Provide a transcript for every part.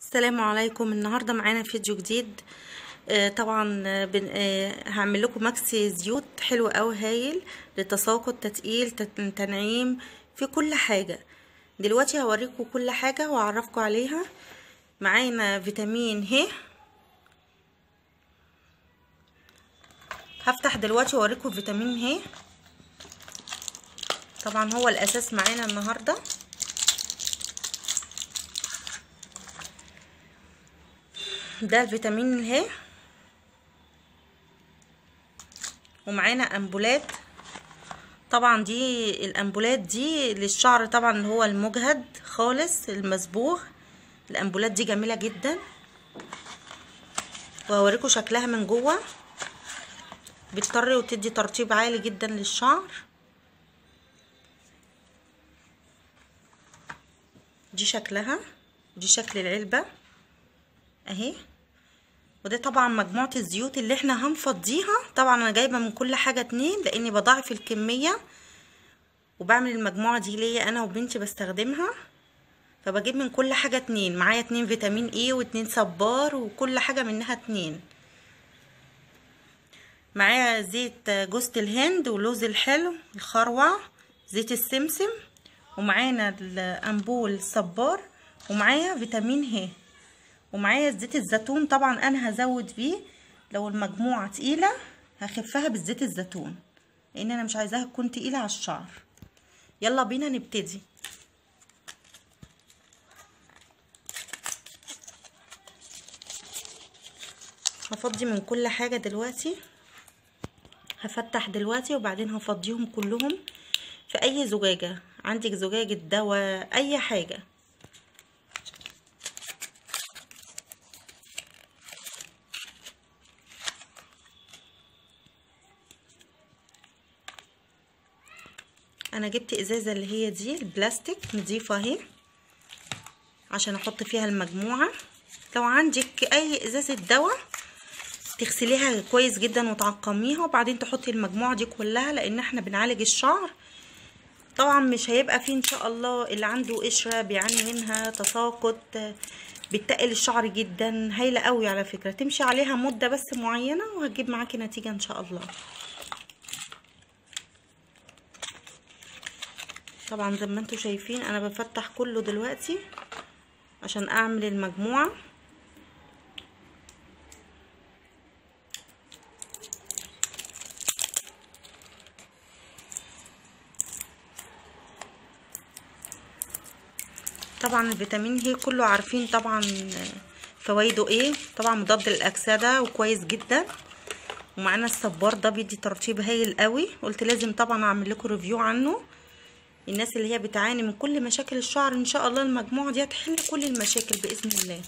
السلام عليكم. النهارده معانا فيديو جديد. طبعا هعمل لكم ماكس زيوت حلو قوي هايل للتساقط، تتقيل، تنعيم، في كل حاجه. دلوقتي هوريكم كل حاجه واعرفكم عليها. معانا فيتامين ه. هفتح دلوقتي واوريكم فيتامين ه. طبعا هو الاساس معانا النهارده. ده الفيتامين ه، ومعانا امبولات. طبعا دي الامبولات دي للشعر، طبعا اللي هو المجهد خالص المصبوغ. الامبولات دي جميله جدا، وهوريكم شكلها من جوه. بتطري وتدي ترطيب عالي جدا للشعر. دي شكلها، دي شكل العلبه اهي. وده طبعا مجموعه الزيوت اللي احنا هنفضيها. طبعا انا جايبه من كل حاجه 2 لاني بضاعف الكميه، وبعمل المجموعه دي ليا انا وبنتي بستخدمها، فبجيب من كل حاجه 2. معايا 2 فيتامين اي و2 صبار، وكل حاجه منها 2. معايا زيت جوز الهند ولوز الحلو، الخروع، زيت السمسم، ومعانا الامبول صبار، ومعايا فيتامين ه، ومعايا زيت الزيتون. طبعا انا هزود بيه لو المجموعه تقيله، هخفها بالزيت الزيتون لان انا مش عايزاها تكون تقيله على الشعر. يلا بينا نبتدي. هفضي من كل حاجه دلوقتي. هفتح دلوقتي وبعدين هفضيهم كلهم في اي زجاجة عندك، زجاجة دواء، اي حاجة. انا جبت ازازة اللي هي دي البلاستيك نضيفة اهي عشان احط فيها المجموعة. لو عندك اي ازازة دواء تغسليها كويس جدا وتعقميها، وبعدين تحطي المجموعة دي كلها، لان احنا بنعالج الشعر. طبعا مش هيبقى فيه ان شاء الله اللي عنده قشرة بيعاني منها تساقط، بتقل الشعر جدا. هايله قوي على فكره، تمشي عليها مده بس معينه وهتجيب معاكي نتيجه ان شاء الله. طبعا زي ما انتم شايفين انا بفتح كله دلوقتي عشان اعمل المجموعه. طبعا الفيتامين هي كله عارفين طبعا فوائده ايه. طبعا مضاد للاكسده وكويس جدا. ومعانا الصبار ده بيدي ترطيب هايل قوي. قلت لازم طبعا اعمل لكم ريفيو عنه. الناس اللي هي بتعاني من كل مشاكل الشعر ان شاء الله المجموعه دي هتحل كل المشاكل باذن الله.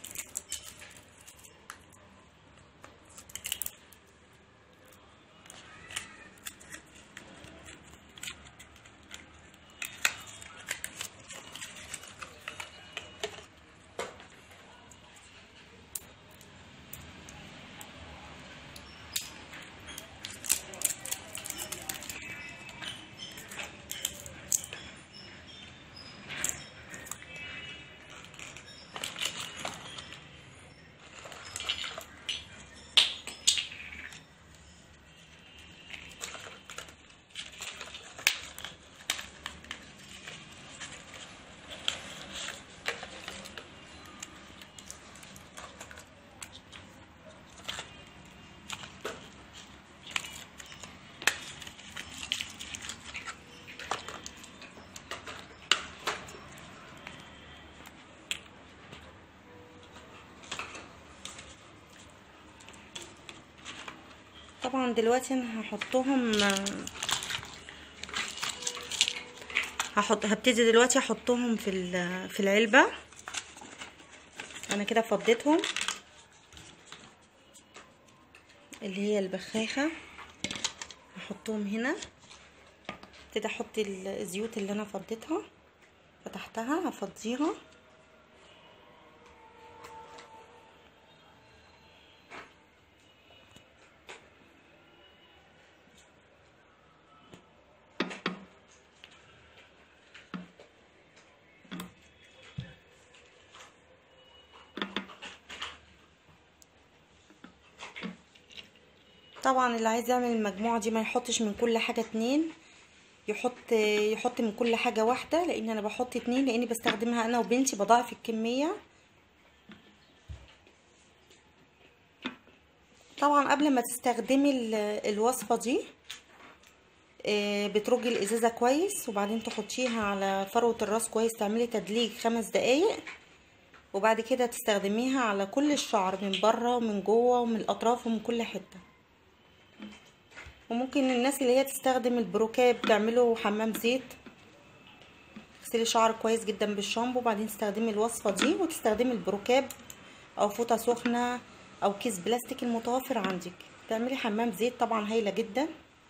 طبعا دلوقتي انا هبتدي دلوقتي احطهم في العلبة. انا كده فضيتهم اللي هي البخاخة، هحطهم هنا. ابتدي احط الزيوت اللي انا فضيتها، فتحتها هفضيها. طبعا اللي عايز يعمل المجموعة دي ما يحطش من كل حاجة 2، يحط من كل حاجة واحدة، لان انا بحط 2 لاني بستخدمها انا وبنتي، بضاعف الكمية. طبعا قبل ما تستخدمي الوصفة دي بترجي الازازة كويس، وبعدين تحطيها على فروة الراس كويس، تعملي تدليك 5 دقايق، وبعد كده تستخدميها على كل الشعر من بره ومن جوه ومن الاطراف ومن كل حتة. وممكن الناس اللي هي تستخدم البروكاب تعمله حمام زيت. اغسلي شعرك كويس جدا بالشامبو، وبعدين تستخدمي الوصفة دي، وتستخدمي البروكاب او فوطة سخنة او كيس بلاستيك المتوفر عندك، تعملي حمام زيت طبعا هايلة جدا.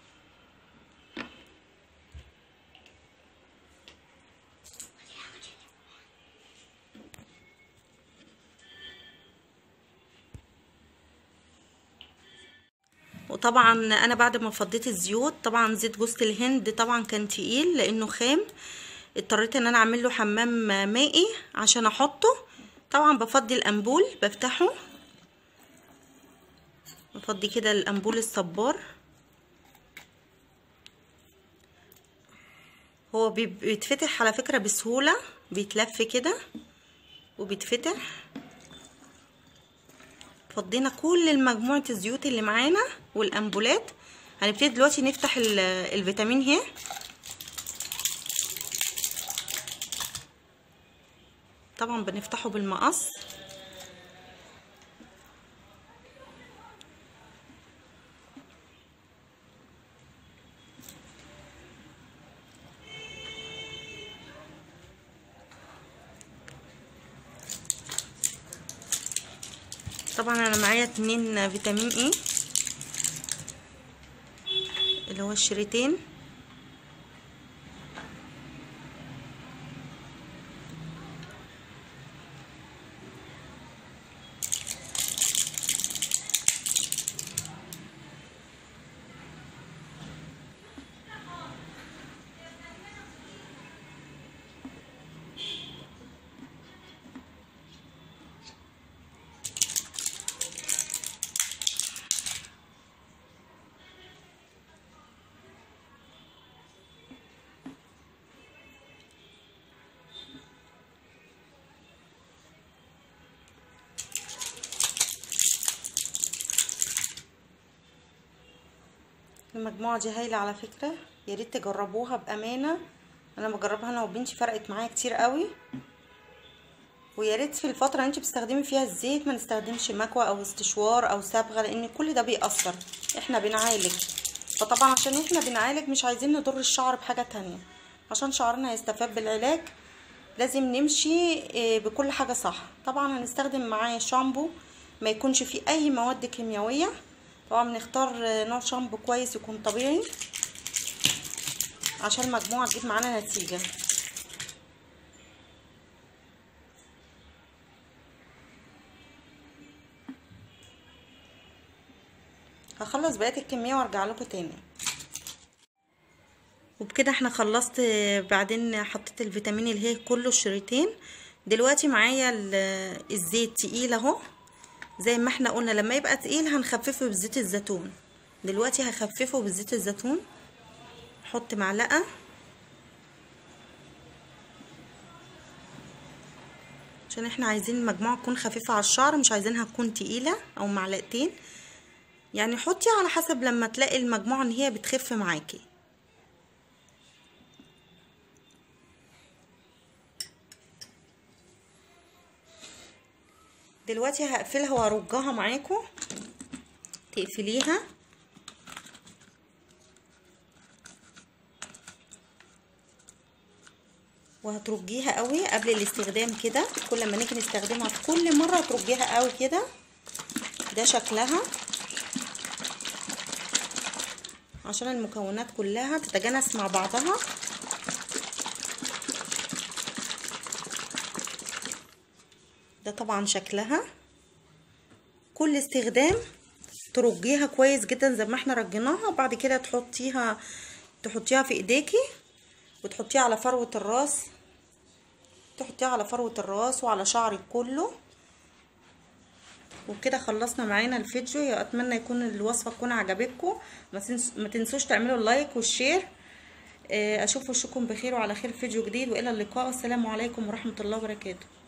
وطبعا انا بعد ما فضيت الزيوت، طبعا زيت جوز الهند طبعا كان تقيل لانه خام، اضطريت ان انا اعمل له حمام مائي عشان احطه. طبعا بفضي الانبول، بفتحه، بفضي كده الانبول الصبار، هو بيتفتح على فكرة بسهولة، بيتلف كده وبيتفتح. فضينا كل المجموعة الزيوت اللي معانا والانبولات. هنبتدي دلوقتي نفتح الفيتامين هي. طبعا بنفتحه بالمقص. طبعا انا معايا 2 فيتامين اي اللي هو الشريطين. المجموعة دي هايلة على فكرة، يا ريت تجربوها بأمانة. انا بجربها انا وبنتي، فرقت معايا كتير قوي. ويا ريت في الفترة اللي انت بتستخدمي فيها الزيت ما نستخدمش مكوى او استشوار او صبغة، لان كل ده بيأثر. احنا بنعالج، فطبعا عشان احنا بنعالج مش عايزين نضر الشعر بحاجة تانية. عشان شعرنا يستفاد بالعلاج لازم نمشي بكل حاجة صح. طبعا هنستخدم معاه شامبو ما يكونش فيه اي مواد كيميائية. طبعا بنختار نوع شامبو كويس يكون طبيعي عشان المجموعة تجيب معانا نتيجة. هخلص بقية الكمية وارجع لكم تاني. وبكده احنا خلصت. بعدين حطيت الفيتامين اللي هي كله الشريطين. دلوقتي معايا الزيت تقيل اهو، زي ما احنا قلنا لما يبقى تقيل هنخففه بزيت الزيتون. دلوقتي هخففه بزيت الزيتون. احط معلقة، عشان احنا عايزين المجموعة تكون خفيفة على الشعر، مش عايزينها تكون تقيلة. او معلقتين يعني، حطي على حسب لما تلاقي المجموعة ان هي بتخف معاكي. دلوقتي هقفلها وهرجها معاكم. تقفليها وهترجيها قوي قبل الاستخدام كده. كل ما نيجي نستخدمها في كل مره ترجيها قوي كده. ده شكلها عشان المكونات كلها تتجانس مع بعضها. ده طبعا شكلها. كل استخدام ترجيها كويس جدا زي ما احنا رجيناها، وبعد كده تحطيها في ايديكي وتحطيها على فروة الراس. تحطيها على فروة الراس وعلى شعرك كله. وكده خلصنا معانا الفيديو. اتمنى يكون الوصفه تكون عجبتكم. ما تنسوش تعملوا اللايك والشير. اشوف وشكم بخير وعلى خير فيديو جديد، والى اللقاء. والسلام عليكم ورحمه الله وبركاته.